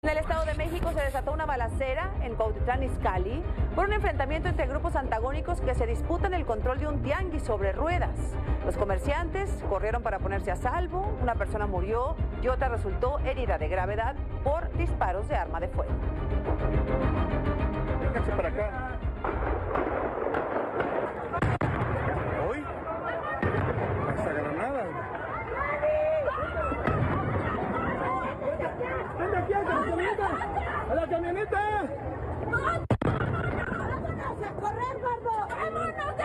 En el Estado de México se desató una balacera en Cuautitlán Izcalli por un enfrentamiento entre grupos antagónicos que se disputan el control de un tianguis sobre ruedas. Los comerciantes corrieron para ponerse a salvo, una persona murió y otra resultó herida de gravedad por disparos de arma de fuego. Vénganse para acá. ¿Hoy? Esa granada. ¡Ven aquí a la camioneta! ¡A la camioneta! ¡Vámonos a correr, gordo! ¡Vámonos!